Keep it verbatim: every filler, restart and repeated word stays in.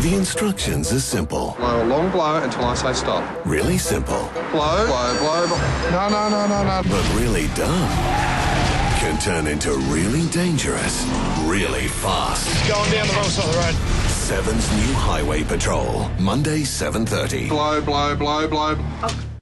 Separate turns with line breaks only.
The instructions are simple.
Blow a long blow until I say stop.
Really simple.
Blow, blow, blow, blow. No, no, no, no, no.
But really dumb can turn into really dangerous, really fast.
Going down the wrong side of the road.
Seven's new Highway Patrol, Monday, seven thirty.
Blow, blow, blow, blow.
Oh.